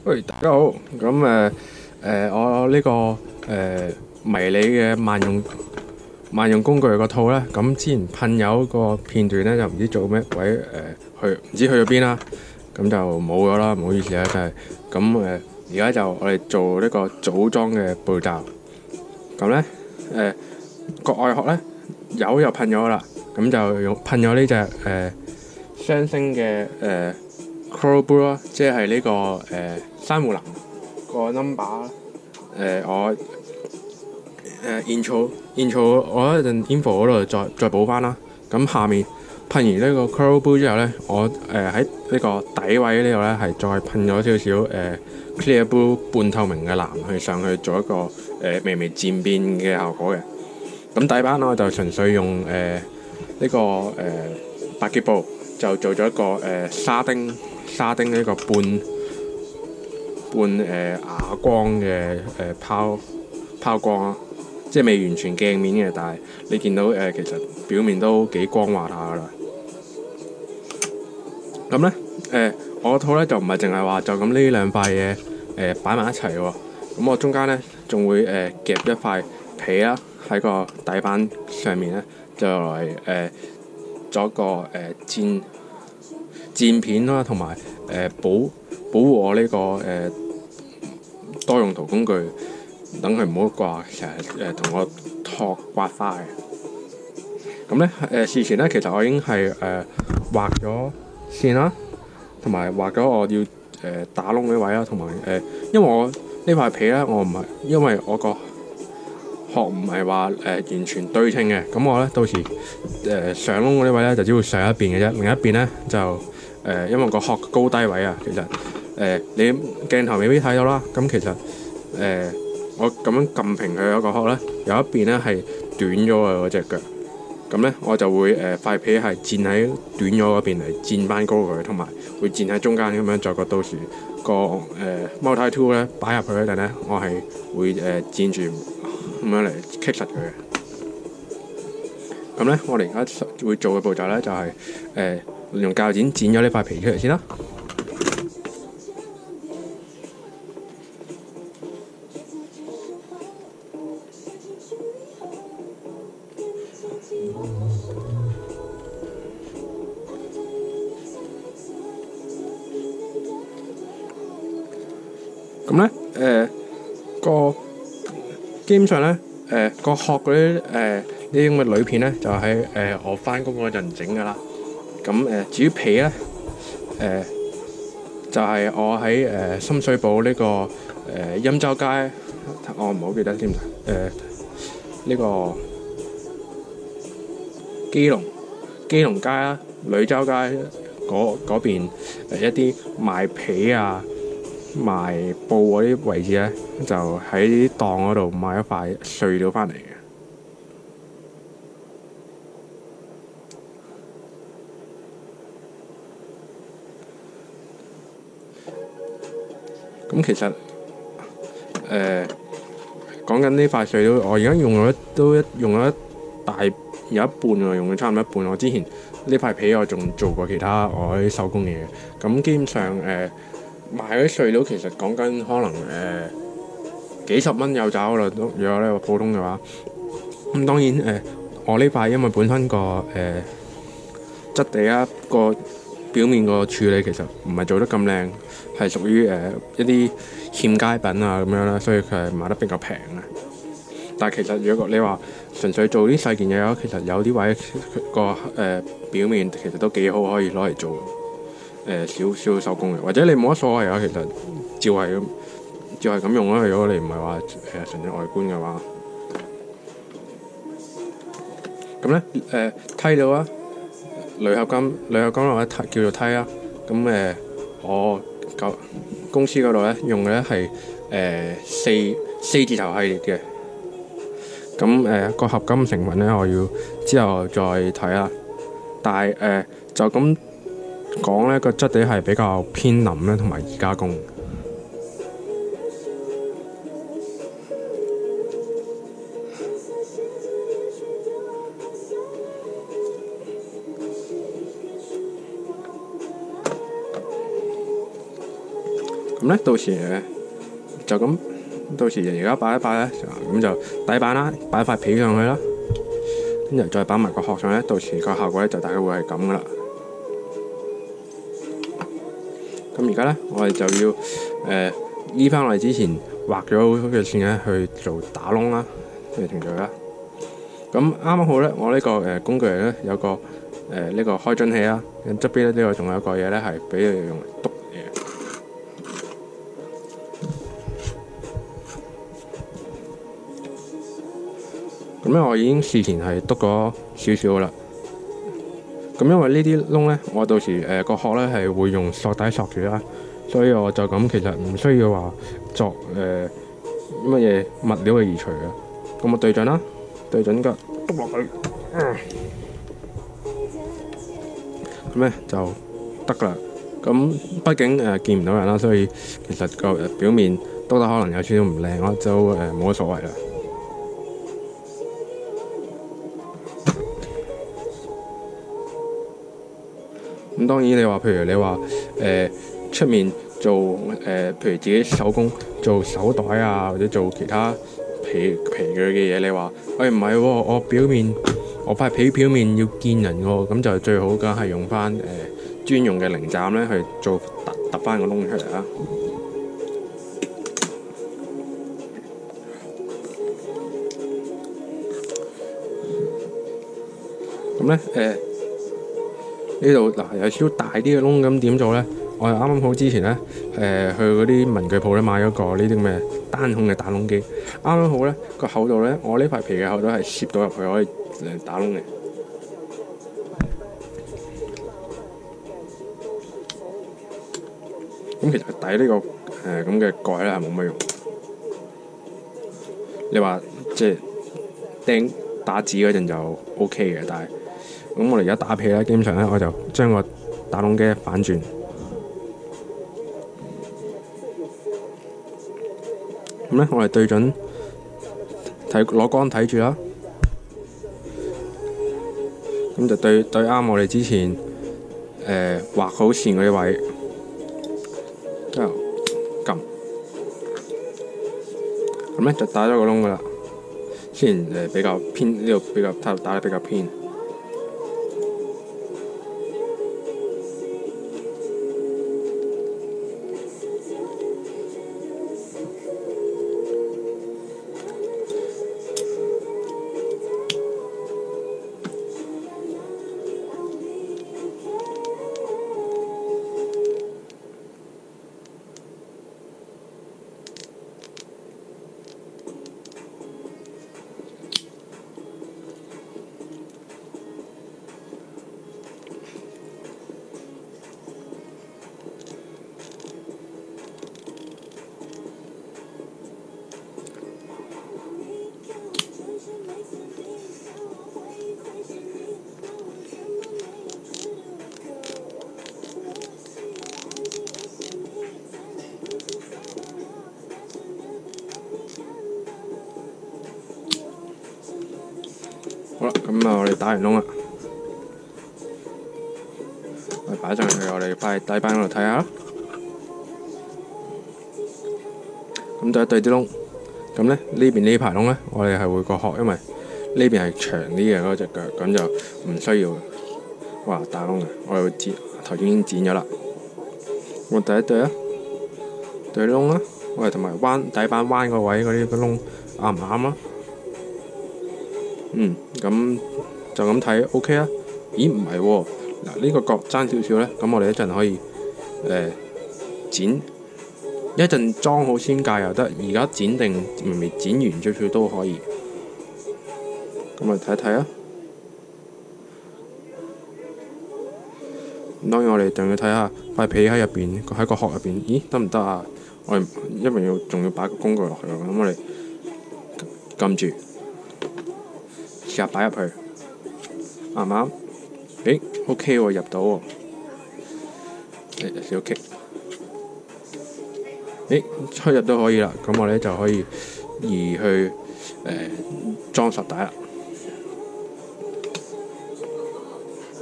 喂，大家好。我呢、個迷你嘅萬用工具個套咧，咁之前噴油個片段咧就唔知做咩鬼唔知去咗邊啦，咁就冇咗啦，唔好意思啦，真係。而家就我哋做呢個組裝嘅步驟。咁咧個外殼咧油又噴咗啦，咁就用噴咗呢隻雙星嘅Coral Blue 啦，即係呢個珊瑚藍個 number。我intro 我一陣 info 嗰度再補翻啦。咁下面噴完呢個 Coral Blue 之後咧，我喺呢個底位呢度咧係再噴咗少少Clear Blue 半透明嘅藍去上去做一個微微漸變嘅效果嘅。咁底板我就純粹用呢個白結布就做咗一個沙丁呢個半啞光嘅拋光咯，即係未完全鏡面嘅，但係你見到其實表面都幾光滑下噶啦。咁咧我個套咧就唔係淨係話就咁呢兩塊嘢擺埋一齊喎。咁我中間咧仲會夾一塊皮啦，喺個底板上面咧就嚟做一個墊片啦，同埋保護我呢個多用途工具，等佢唔好掛成日同我托刮花嘅。咁咧事前咧其實我已經係畫咗線啦，同埋畫咗我要打窿嘅位啦，同埋因為我呢塊皮咧我唔係因為我個殼唔係話完全對稱嘅，咁我咧到時上窿嗰啲位咧就只會上一邊嘅啫，另一邊咧就因為個殼高低位啊，其實你鏡頭未必睇到啦。咁其實我咁樣撳平佢嗰個殼咧，有一邊咧係短咗嘅嗰隻腳，咁咧我就會塊皮係墊喺短咗嗰邊嚟墊翻高佢，同埋會墊喺中間咁樣，再個到時個multi tool 咧擺入去嗰陣咧，我係會墊住咁樣嚟棘實佢嘅。咁咧我哋而家會做嘅步驟咧就係用鉸剪剪咗呢塊皮出嚟先啦。咁咧基本上咧個殼嗰啲呢啲咁嘅鋁片咧，就喺我翻工嗰陣整噶啦。咁至於皮咧就係我喺深水埗呢個欽州街，我唔好記得添呢個基隆街啦、女洲街嗰邊一啲賣皮啊、賣布嗰啲位置咧，就喺啲檔嗰度買一塊碎料翻嚟嘅。咁其實講緊呢塊碎料，我而家用咗有一半喎，用咗差唔多一半。我之前呢塊皮我仲做過其他我啲手工嘢嘅。咁基本上賣嗰啲碎料其實講緊可能幾十蚊有找啦，如果呢個普通嘅話。咁當然我呢塊因為本身個質地啊個表面個處理其實唔係做得咁靚，係屬於一啲欠佳品啊咁樣啦，所以佢係賣得比較平嘅。但係其實如果你話純粹做啲細件嘢，其實有啲位個表面其實都幾好，可以攞嚟做少手工嘅，或者你冇乜所謂啊。其實照係咁用啦。如果你唔係話純粹外觀嘅話，咁咧梯度啊，鋁合金或者叫做梯啦。咁我公司嗰度咧用嘅咧係四字頭系列嘅。咁個合金成分咧，我要之後再睇啦。但係就咁講咧，個質地係比較偏腍咧，同埋易加工。 咁咧到時就咁，到時而家擺一擺咧，咁就底板啦，擺塊皮上去啦，跟住再擺埋個殼上咧，到時個效果咧就大概會係咁噶啦。咁而家咧，我哋就要依翻我哋之前畫咗嘅線咧去做打窿啦嘅程序啦。咁啱啱好咧，我呢個工具咧有個呢個開樽器啦，側邊咧呢個仲有一個嘢咧係俾你用嚟篤嘢。咁咧我已經事前係篤咗少少啦。咁因為呢啲窿咧，我到時個殼咧係會用索帶索住啦，所以我就咁其實唔需要話作乜嘢物料嘅移除嘅。咁我對準啦，對準個篤落去，咁咧就得噶啦。咁畢竟見唔到人啦，所以其實個表面篤得可能有少少唔靚咯，就冇乜所謂啦。咁當然你話，譬如你話出面做譬如自己手工做手袋啊，或者做其他皮具嘅嘢，你話唔係喎，我塊皮表面要見人喎，咁就最好梗係用翻專用嘅零站咧去做揼翻個窿出嚟啦。咁咧呢度嗱有少少大啲嘅窿，咁點做咧？我係啱啱好之前咧去嗰啲文具鋪咧買咗個呢啲咁嘅單孔嘅打窿機，啱啱好咧個厚度咧，我呢塊皮嘅厚度係攝到入去可以打窿嘅。咁其實底呢個咁嘅蓋咧係冇乜用。你話即係釘打紙嗰陣就 OK 嘅，但係咁我哋而家打皮咧，基本上咧我就將個打窿機反轉，咁咧我哋對準攞杆睇住啦，咁就對啱我哋之前畫好線嗰啲位，之後撳，咁咧就打咗個窿噶啦。雖然比較偏，呢度比較打得比較偏。好啦，咁我哋打完窿啦，我哋擺上去我哋塊底板嗰度睇下啦。咁對一對啲窿，咁咧呢邊呢排窿咧，我哋係會個殼，因為呢邊係長啲嘅嗰隻腳，咁就唔需要哇打窿嘅。我哋會頭先已經剪咗啦。我第一對啊，對窿啦，我哋同埋底板彎個位嗰啲個窿啱唔啱啊？咁就咁睇 OK 啊？咦，唔係喎，嗱呢個角爭少少咧，咁我哋一陣可以剪，一陣裝好先界又得，而家剪定未剪完少少都可以。咁我哋睇一睇啊。當然我哋仲要睇下塊皮喺入邊，喺個殼入邊，咦得唔得啊？我哋因為仲要擺個工具落去，咁我哋撳住。試下擺入去，啱唔啱？OK 喎，入到喎。少棘。出入都可以啦，咁我哋就可以移去裝實帶啦。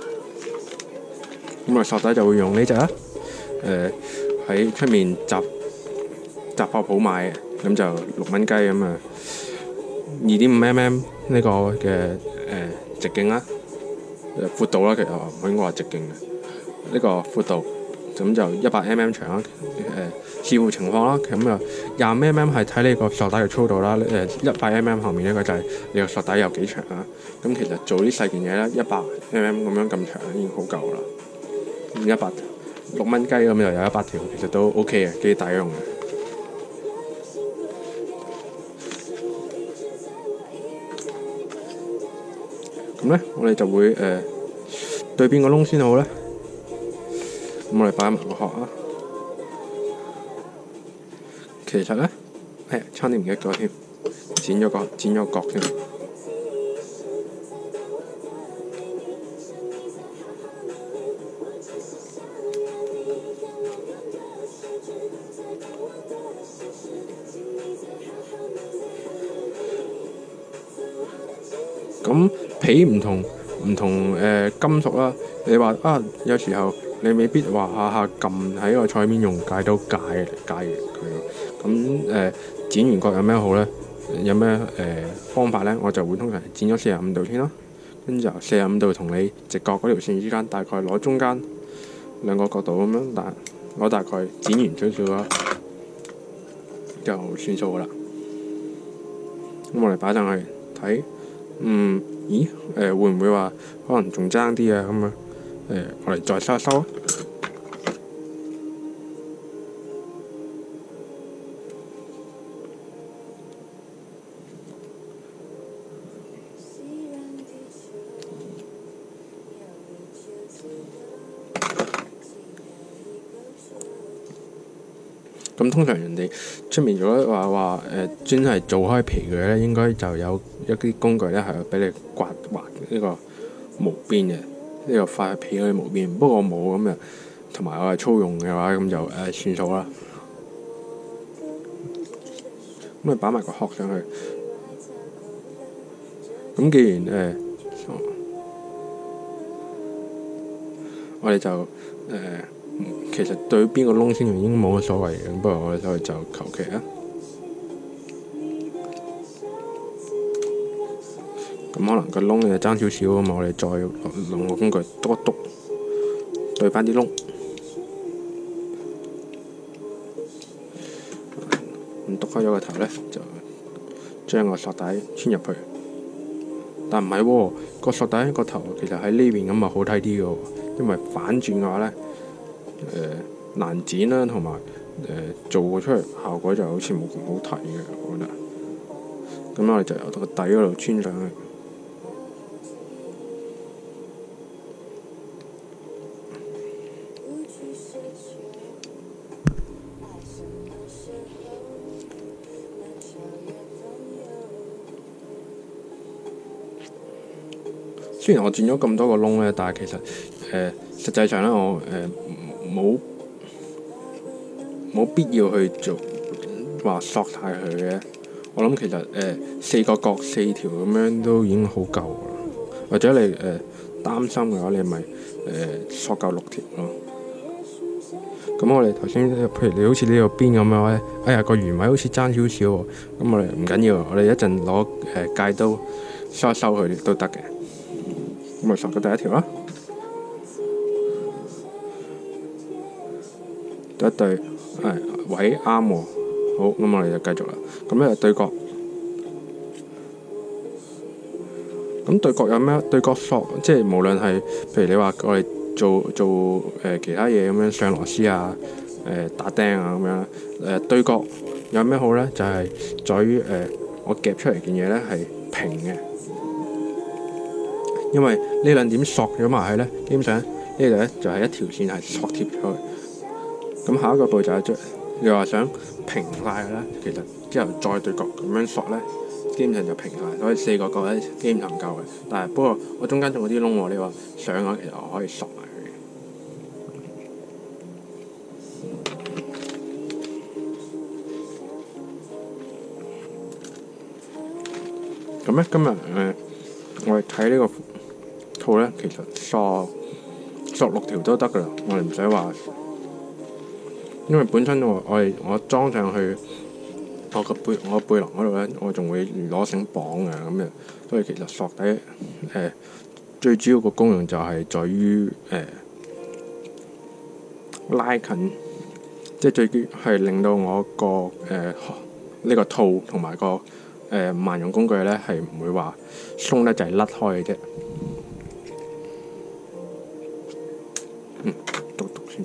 咁啊，索帶就會用呢隻啦。喺出面集雜貨鋪買嘅，咁就6蚊雞咁啊，2.5mm 呢個嘅直徑啦，闊度啦，其實唔應該話直徑嘅，呢個闊度咁就100mm 長啦，視乎情況啦，咁啊25mm係睇你個索帶嘅粗度啦，100mm 後面呢個就係你個索帶有幾長啦，咁其實做啲細件嘢咧，100mm 咁樣咁長已經好夠啦，6蚊雞咁又有100條，其實都 OK 嘅，幾抵用嘅。咁咧，我哋就會對邊個窿先好咧？咁我哋擺埋個殼啊。其實咧，差啲唔記得咗添，剪咗個角添。咁皮唔同金屬啦，你話有時候你未必話下撳喺個菜面用戒刀戒佢。咁剪完角有咩好咧？有咩方法咧？我就會通常剪咗45度先啦，跟住由45度同你直角嗰條線之間，大概攞中間兩個角度咁樣，攞大概剪完少少啦，就算數噶啦。咁我哋擺上去睇。會唔會話可能仲爭啲啊？咁我哋再收一收啊。咁通常人哋出面如果話專係做開皮嘅咧，應該就有一啲工具咧係俾你刮呢個毛邊嘅，呢個塊皮嗰啲毛邊。不過我冇咁啊，同埋我係粗用嘅話，咁就算數啦。咁你擺埋個殼上去。咁既然我哋就其實對邊個窿先用已經冇乜所謂嘅，不過我哋就求其啊。咁可能個窿就爭少少啊嘛，我哋再用個工具篤一篤，對翻啲窿。咁篤開咗個頭咧，就將個索帶穿入去。但唔係喎，個索帶個頭其實喺呢邊咁啊好睇啲嘅喎，因為反轉嘅話咧，難剪啦，同埋做出嚟效果就好似冇咁好睇嘅，我覺得。咁我哋就由個底嗰度穿上去。雖然我轉咗咁多個窿咧，但係其實實際上咧，我冇必要去做話索晒佢嘅。我諗其實4個角4條咁樣都已經好夠啦。或者你擔心嘅話，你咪索夠6條咯。咁我哋頭先譬如你好似呢個邊咁樣咧，個圓位好似爭少少喎。咁我哋唔緊要，我哋一陣攞戒刀收一收佢都得嘅。咁咪索咗第一條啦，第一對位啱喎，好，咁我哋就繼續啦。咁咧對角，咁對角有咩？對角索即係無論係譬如你話我哋做其他嘢咁樣上螺絲啊、打釘啊咁樣對角有咩好咧？就係在於我夾出嚟件嘢咧係平嘅。因為呢兩點索咗埋去咧，基本上呢度咧就係一條線係索貼咗去。咁下一個步驟就係你話想平晒嘅咧，其實之後再對角咁樣索咧，基本上就平晒。所以4個角咧基本上唔夠嘅。但係不過我中間仲有啲窿喎，你話上嘅話其實我可以索埋佢。咁咧今日我哋睇呢個套咧，其實索6條都得噶啦，我哋唔使話因為本身我裝上去我背囊嗰度咧，我仲會攞繩綁嘅咁樣，所以其實索底最主要個功用就係在於拉近，即係最緊係令到我個呢個套同埋個萬用工具咧係唔會話鬆得滯甩開嘅啫。讀先。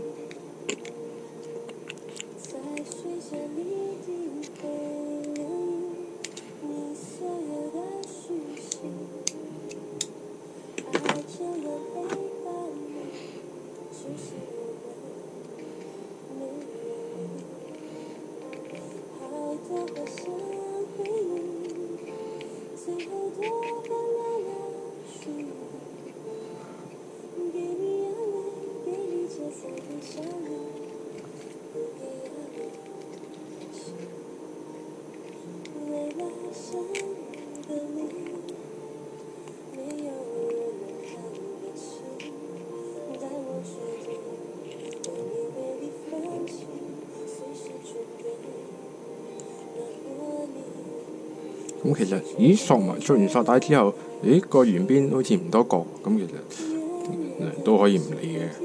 咁其實，索完索帶之後，個圓邊好似唔多角，咁其實都可以唔理嘅。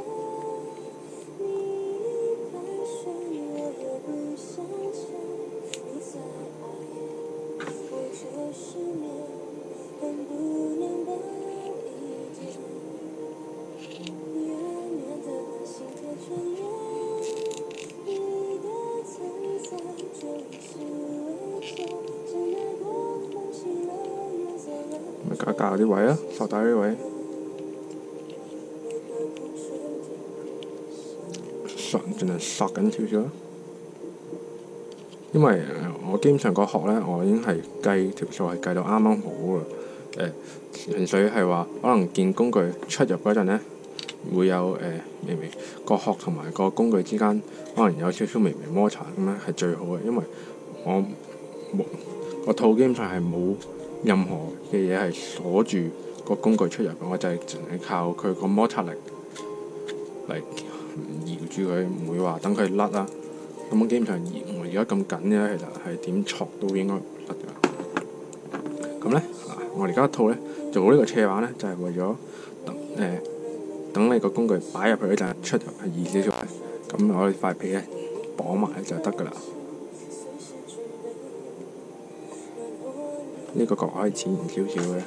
校啲位啊，索帶啲位，盡量索緊少少。因為我基本上個殼咧，我已經係計條數係計到啱啱好啦。純粹係話可能件工具出入嗰陣咧，會有微微個殼同埋個工具之間可能有少少微微摩擦咁樣係最好嘅，因為我個套基本上係冇任何嘅嘢係鎖住個工具出入嘅，我就係淨係靠佢個摩擦力嚟搖住佢，唔會話等佢甩啦。咁基本上我而家咁緊咧，其實係點戳都應該唔甩㗎。咁咧我而家套咧做呢個斜板咧，就係為咗等你個工具擺入去嗰陣出入係易少少嘅。咁我哋塊皮咧綁埋就得㗎啦。呢個角可以淺少少嘅。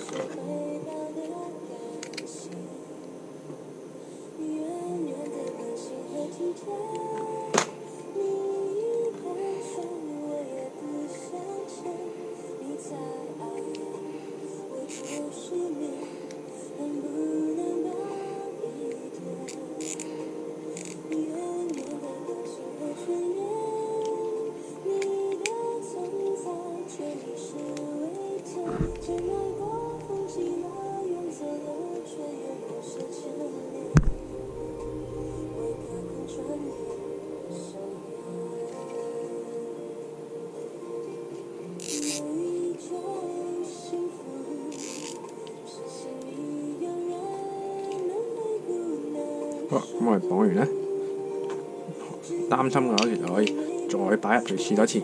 好，咁我哋綁完咧，擔心嘅話其實可以再擺入去試多次。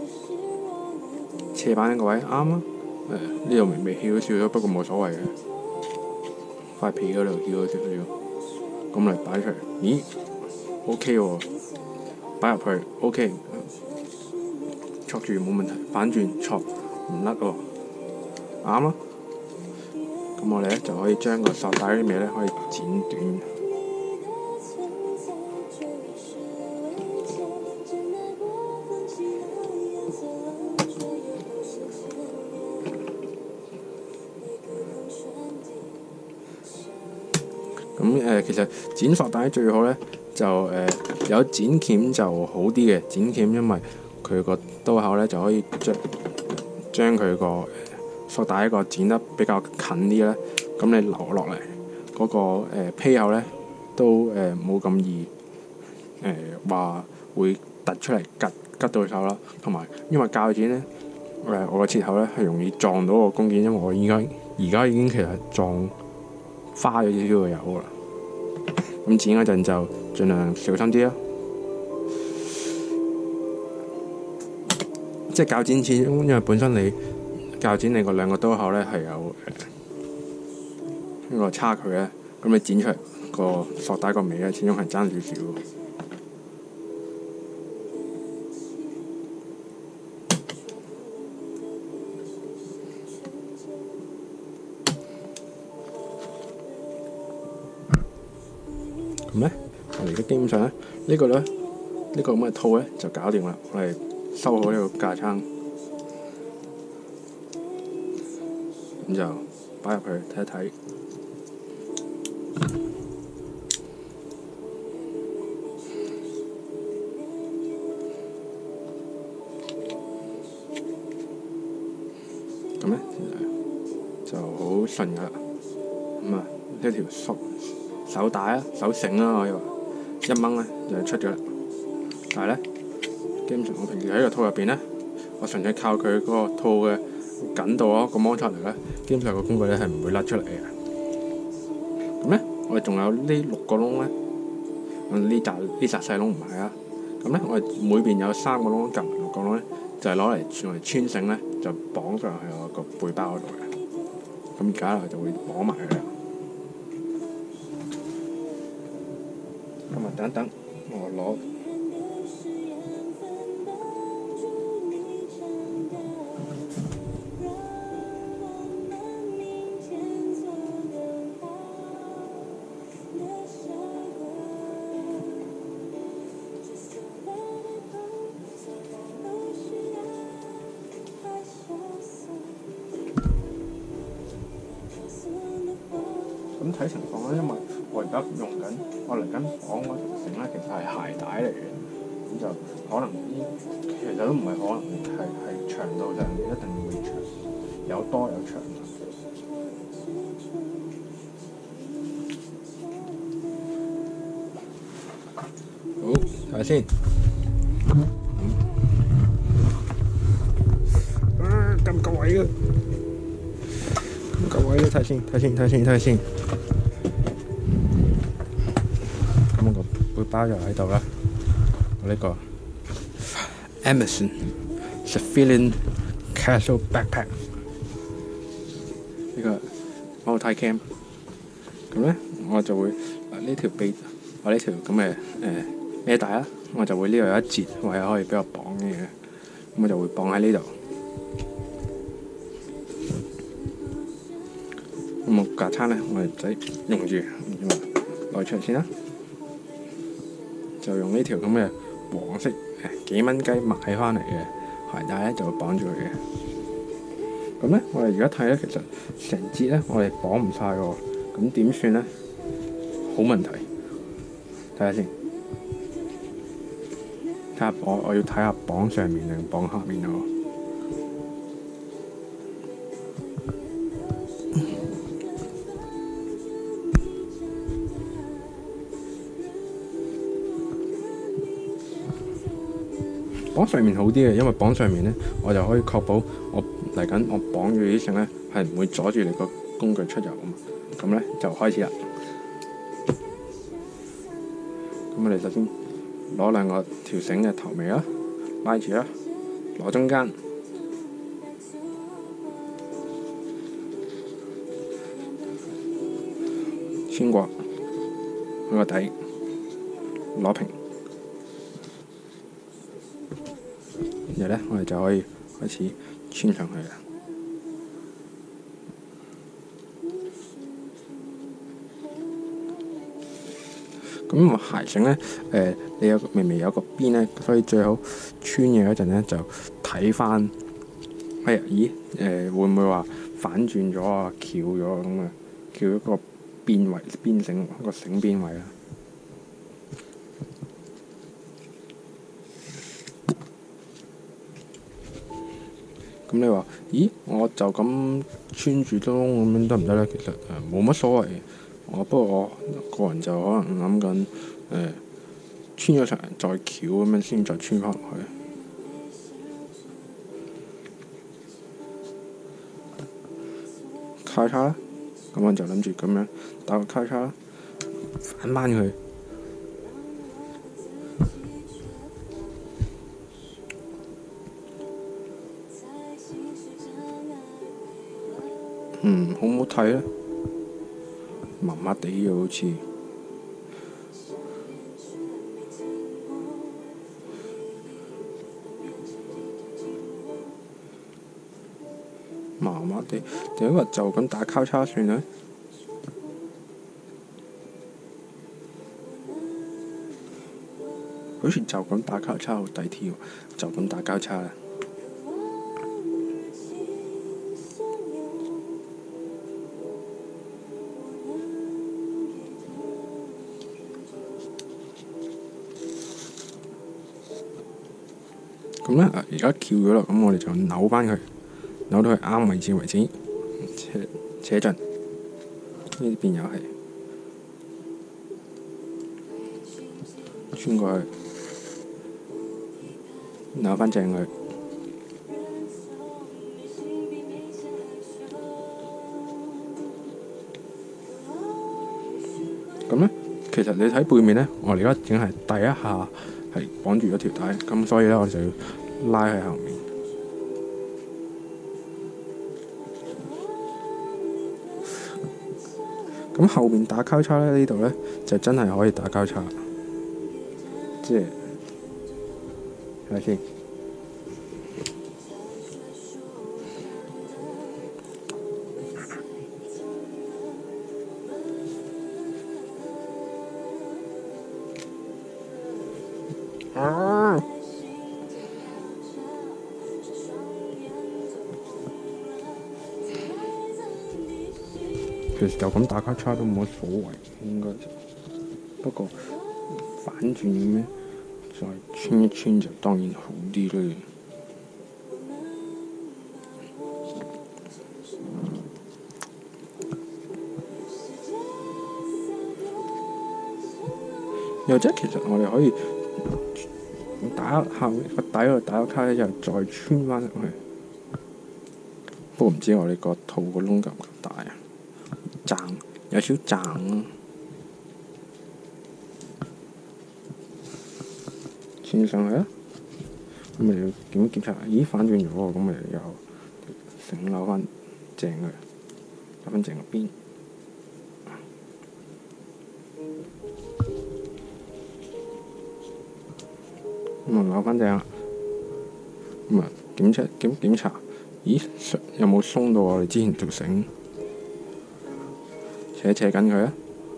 斜板呢個位啱啊，呢度微翹少少，不過冇所謂嘅。塊皮嗰度翹咗少少，咁嚟擺出嚟，咦 ？OK 喎，擺入去 OK， 戳住冇問題，反轉戳唔甩喎，啱啊！咁我哋咧就可以將個索帶啲嘢咧可以剪短。咁其實剪索帶最好咧，就有剪鉗就好啲嘅。剪鉗因為佢個刀口咧就可以將佢個索帶一個剪得比較近啲咧，咁你留落嚟嗰個披口咧都冇咁易話會突出嚟拮到手啦。同埋因為鉸剪咧我個切口咧係容易撞到個工件，因為我而家已經其實撞花咗少少嘅油啦。咁剪嗰陣就盡量小心啲啦。 即係鉸剪始終因為本身你鉸剪你個兩個刀口咧係有呢個差距咧，咁你剪出嚟個索帶個尾咧，始終係爭少少。咁咧，我哋而家基本上咧，呢個咁嘅套咧就搞掂啦。我哋收好呢個架撐，咁就擺入去睇一睇。咁咧就好順噶啦。咁啊，呢條手帶啊、手繩啦，可以話一掹咧就出咗啦。但係咧，基本上我平時喺個套入邊咧，我純粹靠佢嗰個套嘅緊度啊，個摩擦力咧，基本上個工具咧係唔會甩出嚟嘅。咁咧，我哋仲有呢6個窿咧，呢紮細窿唔係啊。咁咧，我哋每邊有3個窿夾埋6個窿咧，就係攞嚟穿繩咧，就綁上去我個背包嗰度嘅。咁而家我就會綁埋佢啦。咁啊，等等，我攞。咁睇情況啦，因為我而家用緊，我嚟緊綁嗰條繩咧，其實係鞋帶嚟嘅，咁就可能其實都唔係可能係長度上一定會長，有多有長。好，睇下先。夠唔夠位啊？夠位咧，睇先。咁個背包就喺度啦。我呢個 Amazon Civilian Casual Backpack 呢個 multi-cam。咁咧，我就會呢條我呢條咁嘅孭帶啦，我就會呢度有一節位可以俾我綁嘅，咁我就會綁喺呢度。咁我架撐咧，我哋唔使用住，攞出嚟先啦。就用呢條咁嘅黃色幾蚊雞買翻嚟嘅鞋帶咧，就會綁住佢嘅。咁咧，我哋而家睇咧，其實成節咧，我哋綁唔晒喎。咁點算咧？好問題，睇下先。睇下我要睇下綁上面定綁下面咯。綁上面好啲嘅，因為綁上面咧，我就可以確保我嚟緊我綁住啲繩咧，係唔會阻住你個工具出入啊嘛。咁咧就開始啦。咁我哋首先攞兩個條繩嘅頭尾啦，拉住啦，攞中間，穿過佢個底，攞平。然後咧，我哋就可以開始穿上去啦。咁鞋繩咧，你微微有個邊咧，所以最好穿嘢嗰陣咧就睇翻。咦？會唔會話反轉咗啊？翹咗咁啊？翹一個邊位邊繩個繩邊位啦。咁你話，咦？我就咁穿住都咁樣得唔得咧？其實冇乜所謂。不過我個人就可能諗緊穿咗層再翹咁樣先再穿翻落去。交叉啦，咁我就諗住咁樣打個交叉啦，反翻佢。 好唔好睇咧？麻麻地嘅好似。麻麻地，定係話就咁打交叉算啦。好似就咁打交叉好抵啲喎，就咁打交叉啦。咁咧，而家翹咗啦，咁我哋就扭翻佢，扭到佢啱位置為止，扯盡。呢邊又係穿過去，扭翻正佢。咁咧，其實你睇背面咧，我哋而家淨係第一下係綁住咗條帶，咁所以咧我哋就要拉喺後面。咁後面打交叉咧，呢度咧就真係可以打交叉，即係睇下先。其實就咁打交叉都冇乜所謂，應該就不過反轉咁樣再穿一穿就當然好啲啦。又或者其實我哋可以打後個底嗰度打個卡咧，就再穿翻入去。不過唔知我哋個套個窿夠唔夠大啊？爭有少爭啊！穿上去啊！咁咪要點檢查？咦，反轉咗喎！咁咪又繩扭翻正佢，扭翻正個邊。咁啊扭翻正啦。咁啊檢查，咦有冇鬆到我哋之前條繩？扯緊佢啊！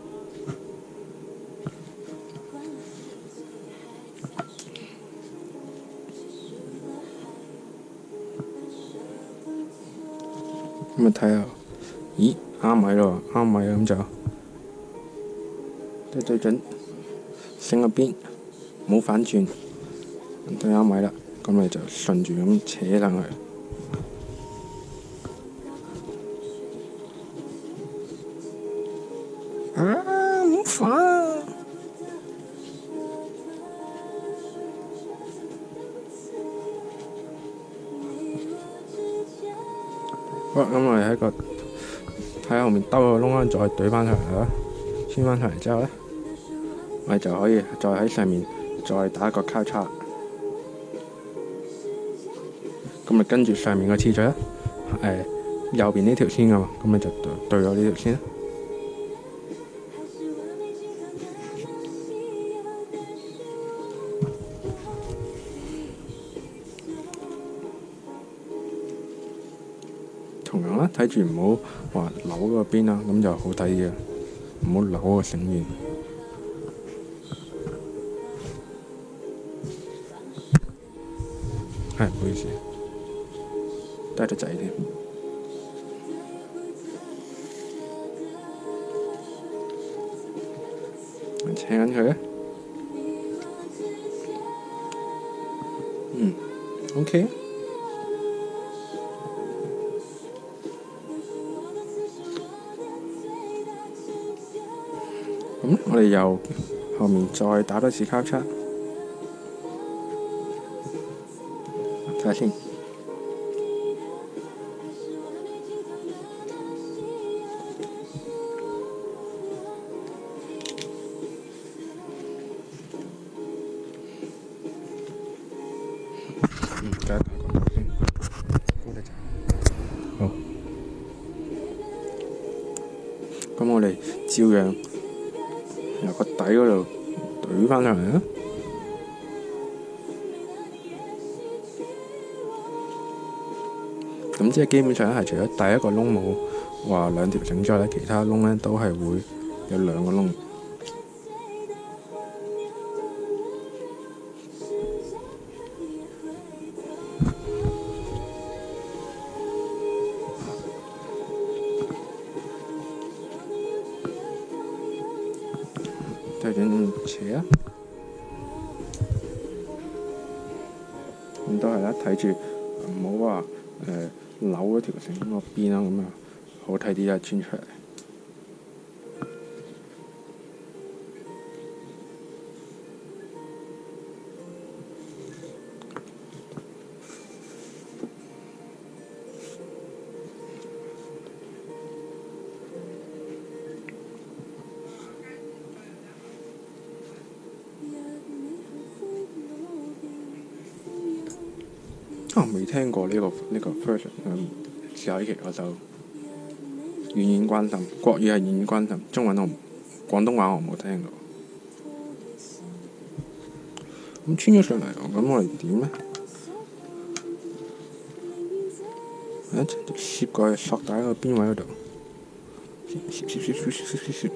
咁啊睇下，咦啱位咯，啱位咁就對準繩個邊，冇反轉，對啱位啦。咁你就順住咁扯上去。好煩啊！好啦，咁我哋喺後面兜個窿啦，再對翻上嚟啦，穿翻上嚟之後咧，我哋就可以再喺上面再打一個交叉。咁咪跟住上面個次序啦，右邊呢條先㗎嘛，咁咪就對咗呢條先啦。同樣啦，睇住唔好話扭嗰個邊啦，咁就好睇嘅，唔好扭個繩面。係，唔好意思，低得滯添。扯緊佢啊！OK。咁我哋由後面再打多次交叉，睇下先。而家打個先，高啲就好。 照樣由個底嗰度懟翻上嚟啦。咁即係基本上係除咗第一個窿冇話兩條繩之外咧，其他窿咧都係會有兩個窿。再轉斜啊！咁都係啦，睇住唔好話扭嗰條繩嗰邊啦，咁啊好睇啲啊，穿出嚟。未聽過呢個 version， 試下呢期我就遠遠關心，國語係遠遠關心，廣東話我冇聽過。咁穿咗上嚟，咁我哋點咧？攝過去索帶個邊位嗰度，攝。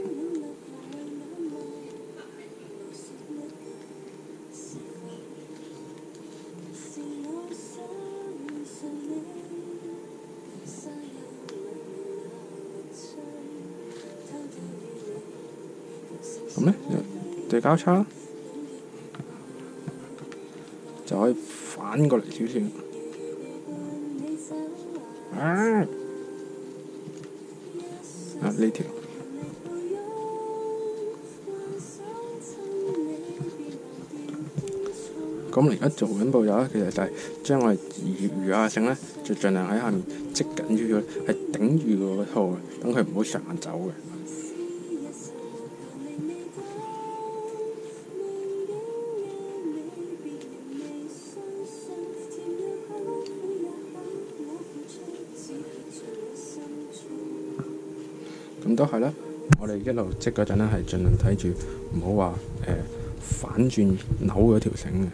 咁咧對交叉就可以反過嚟少少。呢條咁我而家做緊步驟咧，其實就係將我哋餘下嘅繩咧，就盡量喺下面積緊少少，係頂住個套嘅，等佢唔好上走嘅。咁都係啦，我哋一路織嗰陣咧，係盡量睇住唔好話反轉扭嗰條繩嘅。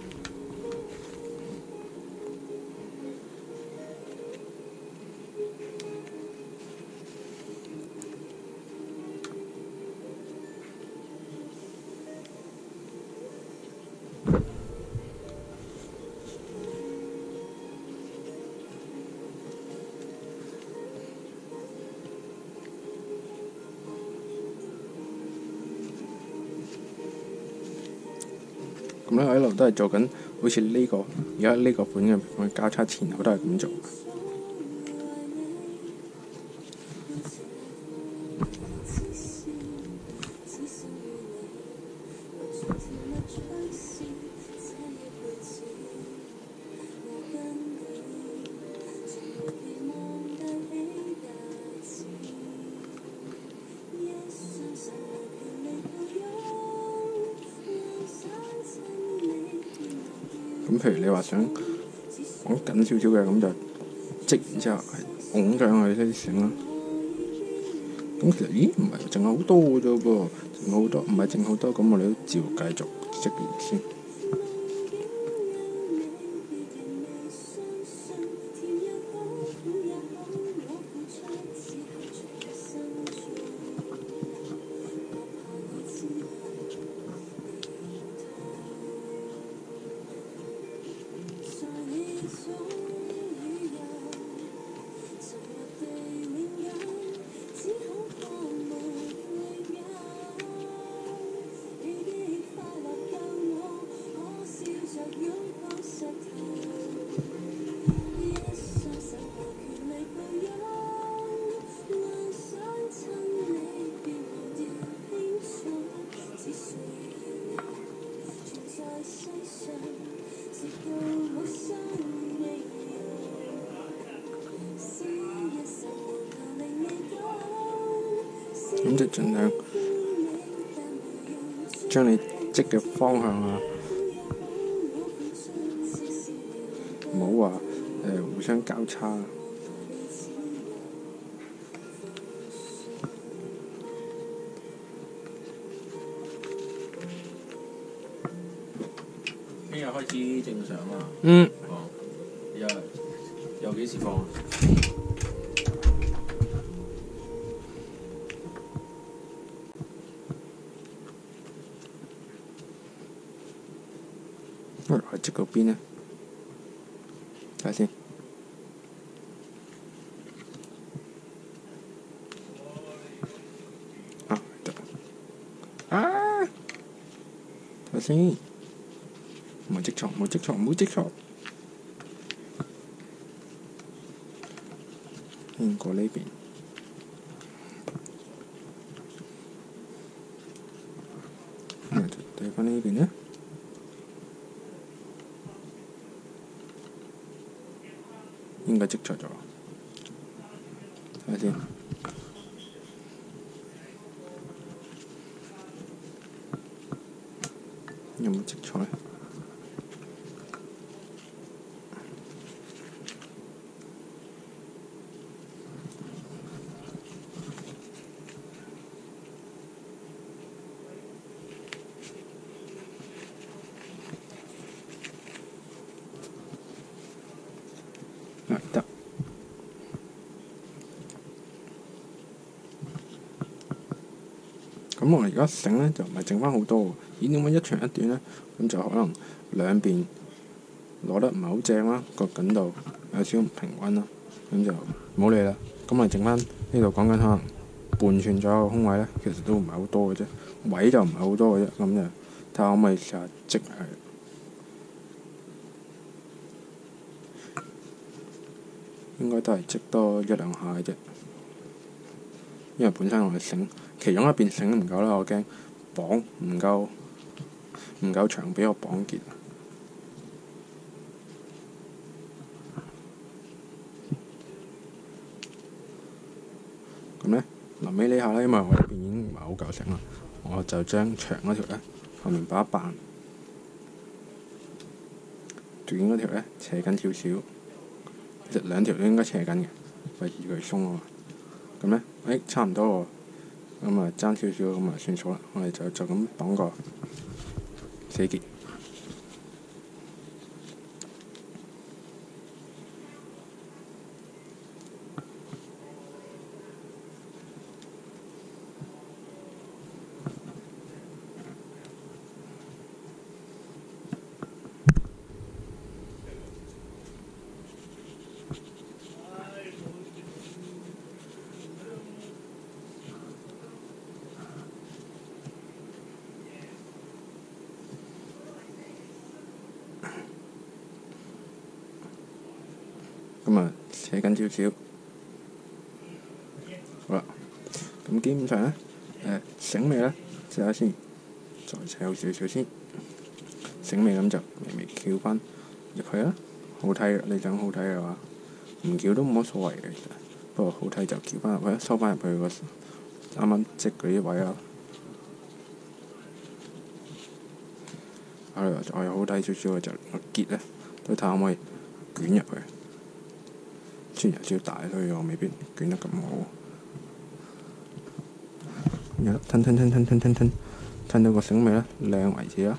咁咧，我一路都係做緊，好似呢個而家呢個款嘅交叉前後都係咁做。咁譬如你話想講緊少少嘅，咁就織完之後係拱上去呢啲繩啦。咁其實唔係淨係好多嘅啫噃，淨好多唔係淨好多，咁我哋都照繼續織完先。咁就盡量將你織嘅方向啊，唔好話互相交叉。 相啊？ 嗯。 又幾時放啊？ 我積嗰邊呢？睇下先。啊，得。啊！睇下先。唔好積錯，唔好積錯，唔好積錯。過呢邊。對翻呢邊呢？應該積錯咗，睇下先。有冇積錯呢？得。咁我而家繩呢，就唔係剩翻好多喎，咦？點解一長一短呢？咁就可能兩邊攞得唔係好正啦，個緊度有少少唔平均啦，咁就唔好理啦。咁咪剩翻呢度講緊可能半寸左右嘅空位呢，其實都唔係好多嘅啫，位就唔係好多嘅啫，咁就睇下可唔可以試下積佢。應該都係積多一兩下嘅啫，因為本身我嘅繩其中一邊繩都唔夠啦，我驚綁唔夠長俾我綁結。咁呢，臨尾呢下呢，因為我呢邊已經唔係好夠繩啦，我就將長嗰條呢後面擺一扮，短嗰條呢斜緊少少。其實兩條都應該斜緊嘅，費事佢鬆啊嘛。咁呢，差唔多喎，咁啊爭少少咁啊算數啦。我哋就咁綁個死結。咁啊，扯緊少少，好啦。咁基本上呢，繩尾呢，試下先，再扯好少少先。繩尾咁就微微翹翻入去啦。好睇，你想好睇嘅話，唔翹都冇乜所謂嘅。其實不過好睇就翹翻入去，收翻入去個啱啱積嗰啲位啦。再好睇少少嘅就個結呢，都睇下可唔可以捲入去。雖然有少少大，所以我未必捲得咁好。吞到個繩尾呢，靚為止啦。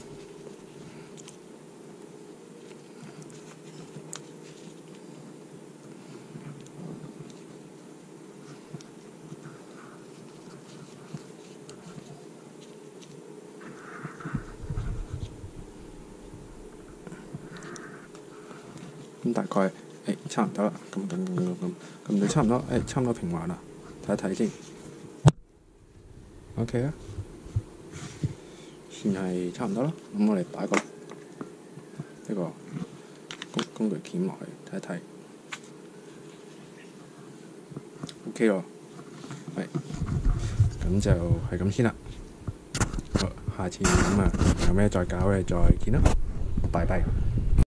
咁大概差唔多啦，咁就差唔多，差唔多平滑啦，睇一睇先。OK 啦，算係差唔多啦。咁我哋擺個呢個工具鉗落去睇一睇。OK 咯，咁就係咁先啦。好，下次咁有咩再搞嘅再見啦，拜拜。